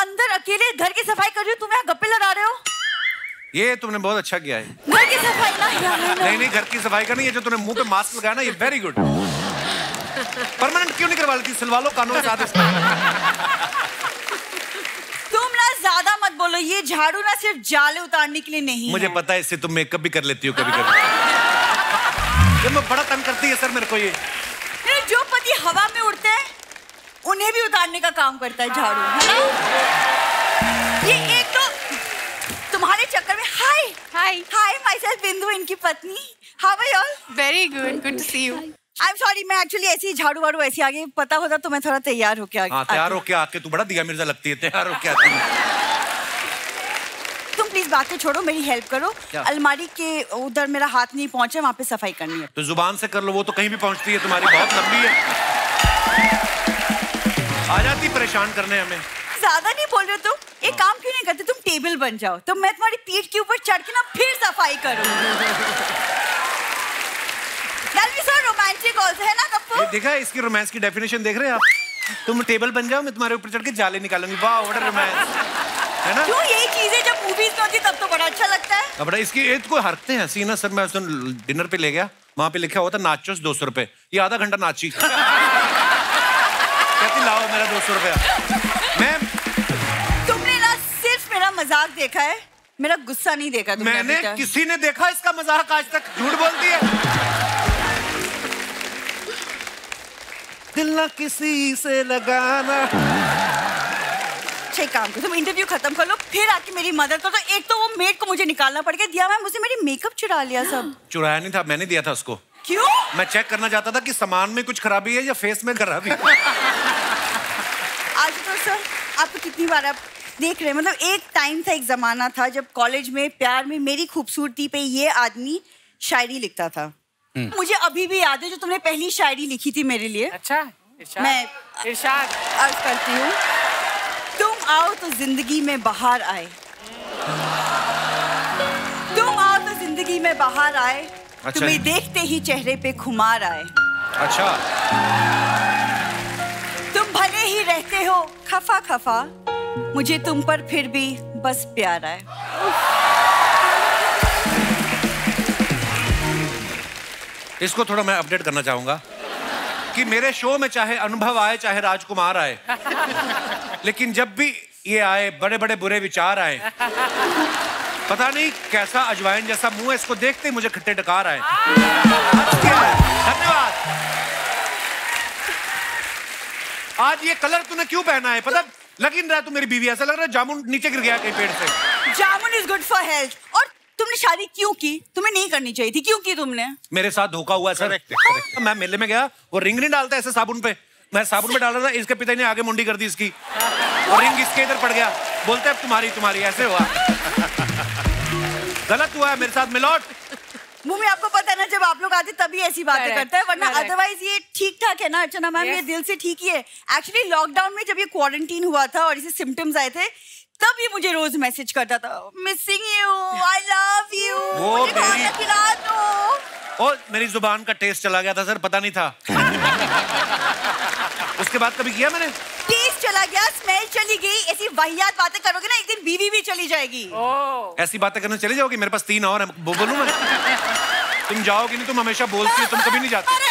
अंदर अकेले घर की सफाई कर रही हूँ, तुम यहाँ गप्पे लड़ा रहे हो। ये तुमने बहुत अच्छा किया है। घर की सफाई ना। नहीं, घर की सफाई करनी है। जो तूने मुंह पे मास्क लगाया ना, ये वेरी गुड। परमानेंट क्यों नहीं करवा लेती? सिलवा लो कानों के साथ इसमें। तुम ना ज्यादा मत बोलो, ये झाड़ू ना सिर्फ जाले उतारने के लिए नहीं मुझे है। पता है, इससे तुम मेकअप भी कर लेती हो कभी कभी। जब मैं बड़ा तंग करती है सर मेरे को ये। जो पति हवा में उड़ते हैं उन्हें भी उतारने का काम करता है झाड़ू, है ना? ये एक तो तुम्हारे चक्कर में हाय माय सेल्फ बिंदु, इनकी पत्नी। How are you all? Very good to see you. I am sorry, मैं एक्चुअली ऐसी झाड़ू वाड़ू ऐसी आगे पता होता तो मैं थोड़ा तैयार होके आगे। हाँ, तैयार होके आके तू बड़ा दिया मिर्जा लगती है। तैयार होके आती है। तुम प्लीज बातें छोड़ो, मेरी हेल्प करो। अलमारी के उधर मेरा हाथ नहीं पहुंचा, वहाँ पे सफाई करनी है। तो जुबान से कर लो, वो तो कहीं भी पहुंचती है। तुम्हारी बहुत लंबी है, आ जाती परेशान करने हमें। ज्यादा नहीं बोल रहे हो तुम? एक काम क्यों नहीं करते, तुम टेबल बन जाओ तो मैं तुम्हारी पीठ के ऊपर चढ़ के ना फिर सफाई करूँ। That'll be so romantic also, है ना कप्पू? देखा है इसकी रोमांस की डेफिनेशन देख रहे हैं आप? तुम टेबल बन जाओ, मैं तुम्हारे ऊपर चढ़ के जाले निकालूंगी। वाह व्हाट अ रोमांस, है ना? क्यों यही चीजें जब मूवीज में होती तब तो बड़ा अच्छा लगता है। अब इसकी एज को हरकते हैं हंसी ना सर। मैं उस दिन डिनर पे ले गया, वहां पे लिखा हुआ था नाचोस 200 रुपए। ये आधा घंटा नाची। कहती लाओ मेरा 200 रुपया। मैं तुमने ना सिर्फ मेरा मजाक देखा है, मेरा गुस्सा नहीं देखा तुमने। मैंने किसी ने देखा इसका मजाक आज तक? झूठ बोलती है। दिल ना किसी से लगाना। अच्छा काम करो, तुम इंटरव्यू खत्म कर लो, फिर आके मेरी मदद करो। तो एक तो वो मेड को मुझे निकालना पड़ गया, दिया मैं मुझे मेरी मेकअप चुरा लिया सब। चुराया नहीं था, मैंने दिया था उसको। क्यों? मैं चेक करना चाहता था कि सामान में कुछ खराबी है या फेस में खराबी। आशुतोष सर, आपको कितनी बार आप देख रहे हैं, मतलब एक टाइम था, एक जमाना था जब कॉलेज में प्यार में मेरी खूबसूरती पे ये आदमी शायरी लिखता था। मुझे अभी भी याद है जो तुमने पहली शायरी लिखी थी मेरे लिए। अच्छा, मैं इरशाद अर्ज करती हूँ। तुम आओ तो जिंदगी में बाहर आए, तुम आओ तो जिंदगी में बाहर आए। अच्छा। तुम्हें देखते ही चेहरे पे खुमार आए। अच्छा। तुम भले ही रहते हो खफा खफा, मुझे तुम पर फिर भी बस प्यार आए। इसको थोड़ा मैं अपडेट करना चाहूंगा कि मेरे शो में चाहे अनुभव आए चाहे राजकुमार आए, लेकिन जब भी ये आए बड़े बड़े बुरे विचार आए। पता नहीं कैसा अजवाइन जैसा मुंह है, इसको देखते ही मुझे खट्टे डकार आए। धन्यवाद। आज ये कलर तूने क्यों पहना है? पता लग ही नहीं रहा तू मेरी बीवी, ऐसा लग रहा है जामुन नीचे गिर गया कहीं पेड़ से। Jamun is good for health. और तुमने शादी क्यों की? तुम्हें नहीं करनी चाहिए थी, क्यों की तुमने? मेरे साथ धोखा हुआ है सर। करेक्ट। मैं मेले में गया, वो रिंग नहीं डालता ऐसे साबुन पे, मैं साबुन पे डाल रहा था, इसके पिता ने आगे मुंडी कर दी इसकी, और रिंग इसके इधर पड़ गया। बोलते अब तुम्हारी ऐसे हुआ। गलत हुआ है मेरे साथ मिलोट। मुंह में आपको पता है ना, जब आप लोग आते तभी ऐसी बातें करता है, वरना अदरवाइज ये ठीक ठाक है ना अर्चना मैम। ये दिल से ठीक ही है। एक्चुअली लॉकडाउन में जब ये क्वारंटीन हुआ था और इसे सिम्टम्स आए थे, तब ये मुझे रोज मैसेज करता था, missing you, I love you, मुझे खाना खिला दो। और मेरी जुबान का टेस्ट चला गया था सर, पता नहीं था। उसके बाद कभी किया मैंने? टेस्ट चला गया, स्मेल चली गई। ऐसी वाहियात बातें करोगे ना, एक दिन बीवी भी चली जाएगी। ऐसी बातें करने चली जाओगी? मेरे पास 3 और है, बोलूं मैं? तुम जाओगी नहीं, तुम हमेशा बोलती हो, तुम कभी नहीं जाती।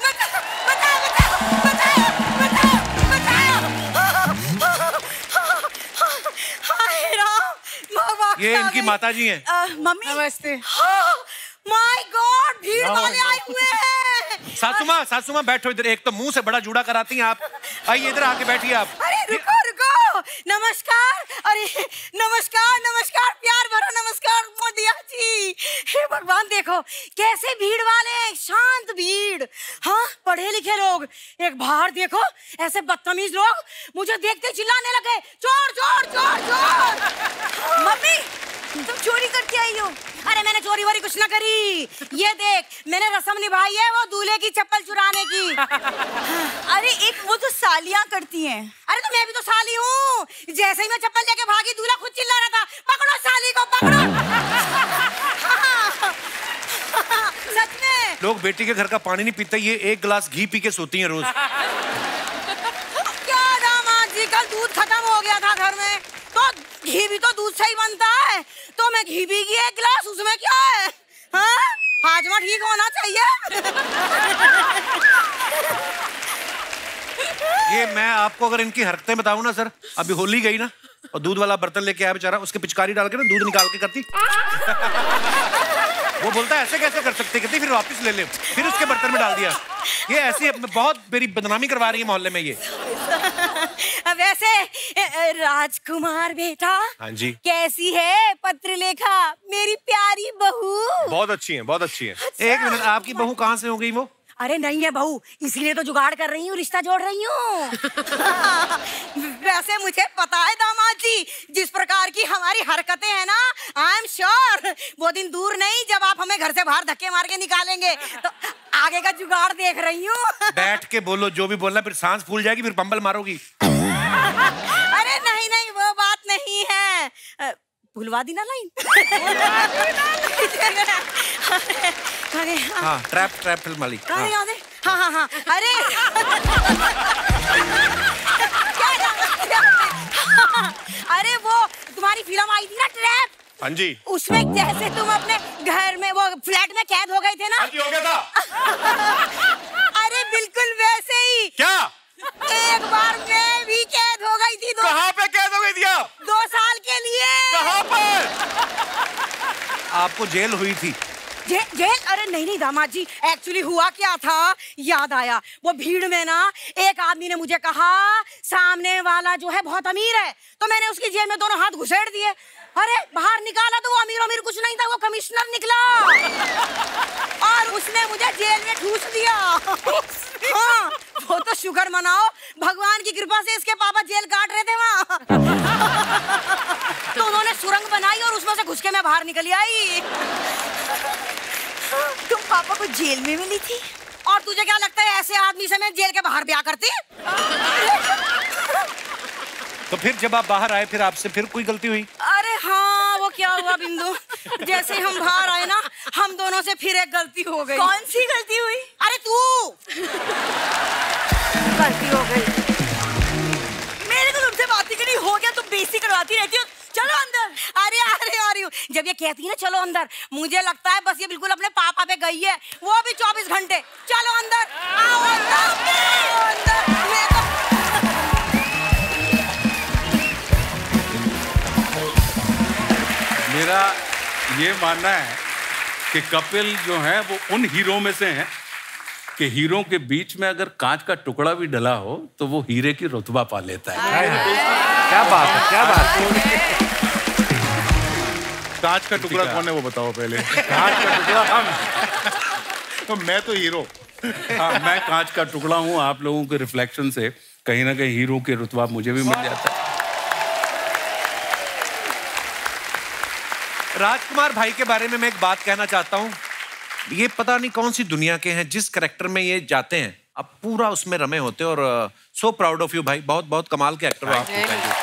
ये इनकी माता जी हैं। मम्मी नमस्ते। माय गॉड, भीड़ वाले आए हुए हैं। सासुमा बैठो इधर। एक तो मुंह से बड़ा जूड़ा कराती हैं आप। आइए इधर आके बैठिए आप। अरे रुको, नमस्कार। अरे नमस्कार, प्यार भरा नमस्कार मोदिया जी। हे भगवान, देखो कैसे भीड़ वाले, शांत भीड़। हाँ, पढ़े लिखे लोग। एक बाहर देखो, ऐसे बदतमीज लोग मुझे देखते चिल्लाने लगे, चोर चोर चोर चोर। मम्मी, तुम चोरी करके आई हो? अरे मैंने चोरी वोरी कुछ ना करी। ये देख, मैंने रस्म निभाई है वो दूल्हे की चप्पल चुराने की। अरे एक वो तो सालियां करती हैं। अरे तो मैं भी तो साली हूँ। जैसे ही मैं चप्पल लेके भागी, दूल्हा खुद चिल्ला रहा था, पकड़ो साली को, पकड़ो। सच में। लोग बेटी के घर का पानी नहीं पीते, ये 1 गिलास घी पी के सोती हैं रोज। क्या दामाद जी, कल दूध खत्म हो गया था घर में। घी भी तो दूध से ही बनता है, तो मैं घी भी की 1 गिलास, उसमें क्या है? हाँ, हाजमा ठीक होना चाहिए। ये मैं आपको अगर इनकी हरकतें बताऊं ना सर, अभी होली गई ना और दूध वाला बर्तन लेके आया बेचारा, उसके पिचकारी डाल के ना दूध निकाल के करती। वो बोलता है ऐसे कैसे कर सकते, कहती फिर वापस ले ले, फिर उसके बर्तन में डाल दिया। ये ऐसी बहुत मेरी बदनामी करवा रही है मोहल्ले में ये। वैसे राजकुमार बेटा, हाँ जी, कैसी है पत्रलेखा मेरी प्यारी बहू? बहुत अच्छी है, बहुत अच्छी है। एक मिनट, आपकी बहू कहाँ से हो गई वो? अरे नहीं है बहू, इसलिए तो जुगाड़ कर रही हूँ, रिश्ता जोड़ रही हूँ। वैसे मुझे पता है दामाद जी, जिस प्रकार की हमारी हरकतें हैं ना, आई एम श्योर वो दिन दूर नहीं जब आप हमें घर से बाहर धक्के मार के निकालेंगे, तो आगे का जुगाड़ देख रही हूँ। बैठ के बोलो जो भी बोलना, फिर सांस फूल जाएगी, फिर बम्बल मारोगी। अरे नहीं नहीं, वो बात नहीं है, भुलवा दी ना लाइन। अरे हाँ, ट्रैप फिल्म वाली। अरे याद है, हाँ, अरे अरे वो तुम्हारी फिल्म आई थी ना ट्रैप, हाँ जी, उसमें जैसे तुम अपने घर में वो फ्लैट में कैद हो गए थे ना। हाँ जी, हो गया था। अरे बिल्कुल वैसे ही। क्या? एक बार मैं भी कैद हो गई थी। कहाँ पे कैद हो गई थी आप? 2 साल के लिए। कहाँ पर? आपको जेल हुई थी? जेल? अरे नहीं दामाद जी, एक्चुअली हुआ क्या था, याद आया। वो भीड़ में ना एक आदमी ने मुझे कहा सामने वाला जो है बहुत अमीर है, तो मैंने उसकी जेब में दोनों हाथ घुसेड़ दिए। अरे बाहर निकाला तो वो अमीर कुछ नहीं था, वो कमिश्नर निकला और उसने मुझे जेल में ठूस दिया। हाँ, वो तो शुक्र मनाओ, भगवान की कृपा से इसके पापा जेल काट रहे थे वहाँ। तो उन्होंने सुरंग बनाई और उसमें से घुस के मैं बाहर निकली आई। तुम पापा को जेल में मिली थी? और तुझे क्या लगता है ऐसे आदमी से मैं जेल के बाहर ब्याह करती? तो फिर जब आप बाहर आए, फिर आपसे फिर कोई गलती हुई? अरे हाँ, वो क्या हुआ बिंदु, जैसे ही हम बाहर आए ना, हम दोनों से फिर एक गलती हो गई। कौन सी गलती हुई? अरे तू गलती हो गई। मेरे को तुमसे बात ही नहीं, हो गया, तुम बेइज्जती करवाती रहती हो। चलो अंदर। अरे जब ये कहती है ना चलो अंदर, मुझे लगता है बस ये बिल्कुल अपने पापा पे गई है, वो भी 24 घंटे। चलो अंदर, आओ अंदर। मेरा ये मानना है कि कपिल जो है वो उन हीरो में से हैं कि हीरो के बीच में अगर कांच का टुकड़ा भी डला हो तो वो हीरे की रुतबा पा लेता है। क्या बात है, क्या बात है। कांच का टुकड़ा कौन है वो बताओ पहले। कांच का टुकड़ा हम। तो मैं तो हीरो। हाँ, मैं कांच का टुकड़ा हूँ। आप लोगों के रिफ्लेक्शन से कहीं ना कहीं हीरो के रुतबा मुझे भी मिल जाता है। राजकुमार भाई के बारे में मैं एक बात कहना चाहता हूँ। ये पता नहीं कौन सी दुनिया के हैं, जिस कैरेक्टर में ये जाते हैं अब पूरा उसमें रमे होते हैं। और सो प्राउड ऑफ यू भाई, बहुत बहुत कमाल के एक्टर हो आप।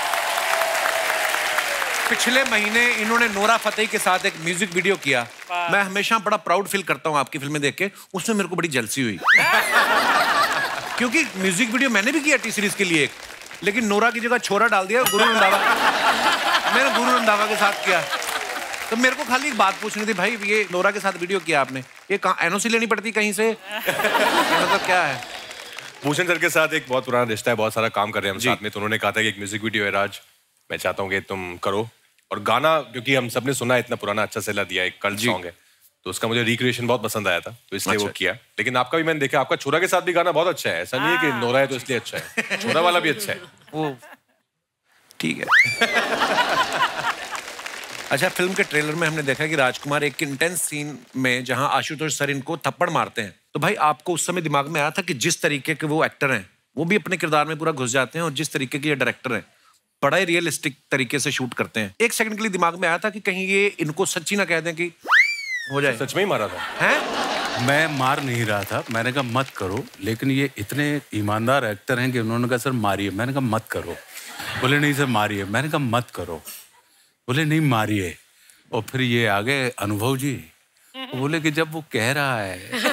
पिछले महीने इन्होंने नोरा फतेही के साथ एक म्यूजिक वीडियो किया। मैं हमेशा बड़ा प्राउड फील करता हूँ आपकी फिल्में देख के, उसमें मेरे को बड़ी जलसी हुई। क्योंकि म्यूजिक वीडियो मैंने भी किया टी सीरीज के लिए एक, लेकिन नोरा की जगह छोरा डाल दिया गुरु रंधावा। मैंने गुरु रंधावा के साथ किया। तो मेरे को खाली एक बात पूछनी थी भाई, ये नोरा के साथ वीडियो किया आपने, ये एनओसी लेनी पड़ती कहीं से? मतलब क्या है? भूषण सर के साथ एक बहुत पुराना रिश्ता है, बहुत सारा काम कर रहे हैं हम साथ में। तो उन्होंने कहा था कि एक म्यूजिक वीडियो है राज, मैं चाहता हूँ कि तुम करो। और गाना क्योंकि हम सबने सुना है, इतना पुराना अच्छा सेला दिया, एक कल्ट सॉन्ग है, तो उसका मुझे रिक्रिएशन बहुत पसंद आया था, तो इसलिए वो किया। लेकिन आपका भी मैंने देखा, आपका छोरा के साथ भी गाना बहुत अच्छा है। ऐसा नहीं है कि नोरा है तो इसलिए अच्छा है, छोरा वाला भी अच्छा है। वो ठीक है। अच्छा, फिल्म के ट्रेलर में हमने देखा कि राजकुमार एक इंटेंस सीन में जहां आशुतोष सर इनको थप्पड़ मारते हैं, तो भाई आपको उस समय दिमाग में आया था कि जिस तरीके के वो एक्टर हैं वो भी अपने किरदार में पूरा घुस जाते हैं, और जिस तरीके के ये डायरेक्टर हैं बड़ा ही रियलिस्टिक तरीके से शूट करते हैं, एक सेकंड के लिए दिमाग में आया था कि कहीं ये इनको सच्ची ना कह दें कि हो जाए? सच में ही मारा था? हैं? मैं मार नहीं रहा था, मैंने कहा मत करो, लेकिन ये इतने ईमानदार एक्टर हैं कि उन्होंने कहा सर मारिए। मैंने कहा मत करो। बोले नहीं सर मारिए। मैंने कहा मत करो। बोले नहीं मारिए। और फिर ये आ गए अनुभव जी, बोले कि जब वो कह रहा है।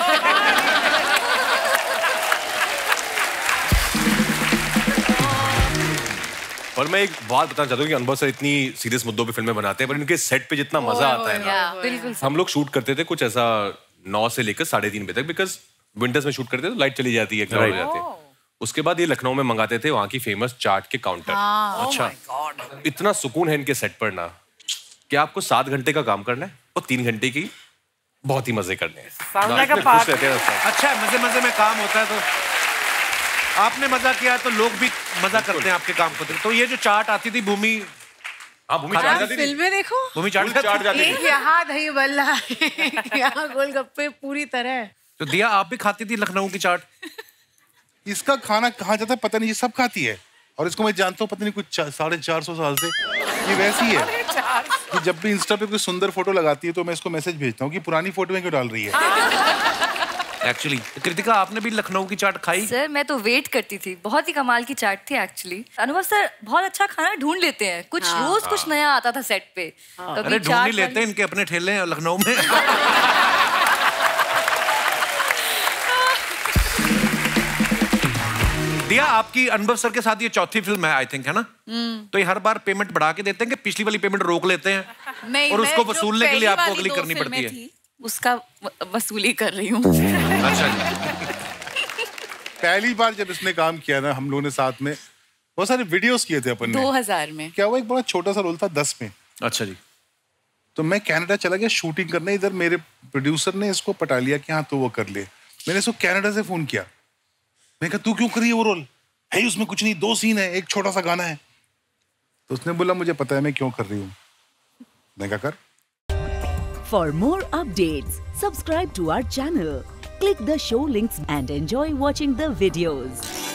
और मैं एक बात बताना चाहता हूँ कि अनुभव सर इतनी सीरियस मुद्दों पे फिल्में बनाते हैं, पर इनके सेट पे जितना मजा आता है ना, बिल्कुल हम लोग शूट करते थे कुछ ऐसा 9 से लेकर 3:30 बजे तक, बिकॉज विंटर्स में शूट करते थे तो लाइट चली जाती है, क्राउड हो जाते हैं। उसके बाद ये लखनऊ में मंगाते थे वहाँ की फेमस चाट के काउंटर। अच्छा, इतना सुकून है इनके सेट पर ना कि आपको 7 घंटे का काम करना है और 3 घंटे की बहुत ही मजे करने हैं। खुश रहते हैं सब। अच्छा, मजे मजे में काम होता है, तो आपने मजा किया तो लोग भी मजा करते हैं आपके काम को। तो ये जो चाट आती थी भूमि, भूमि चाट जाती थी, फिल्में देखो, भूमि चाट जाती थी। एक यहाँ दही बल्ला, यहाँ गोलगप्पे पूरी तरह। तो दिया आप भी खाती थी लखनऊ की चाट? इसका खाना कहाँ जाता है पता नहीं, ये सब खाती है और इसको मैं जानता हूँ पता नहीं कुछ 450 साल से ये वैसी है कि जब भी इंस्टा पे कोई सुंदर फोटो लगाती है तो मैं इसको मैसेज भेजता हूँ कि पुरानी फोटो में क्यों डाल रही है। एक्चुअली कृतिका, आपने भी लखनऊ की चाट खाई? सर मैं तो वेट करती थी, बहुत ही कमाल की चाट थी एक्चुअली। अनुभव सर बहुत अच्छा खाना ढूंढ लेते हैं, कुछ रोज कुछ नया आता था सेट पे। अरे ढूंढ ही लेते हैं, इनके अपने ठेले हैं लखनऊ में। दिया, आपकी अनुभव सर के साथ ये चौथी फिल्म है आई थिंक, है ना? तो ये हर बार पेमेंट बढ़ा के देते हैं कि पिछली वाली पेमेंट रोक लेते हैं? नहीं, और उसको मैं जो वसूलने के लिए पहली आपको वाली अगली 2 करनी पड़ती फिल्में है? थी, उसका वसूली कर रही हूँ। अच्छा जी। पहली बार जब इसने काम किया ना, हम लोगों ने साथ में बहुत सारे वीडियोस किए थे अपन ने। 2000 में क्या हुआ, एक बड़ा छोटा सा रोल था 10 में। अच्छा जी। तो मैं कनाडा चला गया शूटिंग करने, इधर मेरे प्रोड्यूसर ने इसको पटा लिया कि हाँ तो वो कर ले। मैंने इसको कनाडा से फोन किया, मैंने कहा तू क्यों करी है वो रोल? है उसमें कुछ नहीं, 2 सीन है, एक छोटा सा गाना है। तो उसने बोला मुझे पता है मैं क्यों कर रही हूँ। मैं कहा कर। For more updates, subscribe to our channel, click the show links and enjoy watching the videos.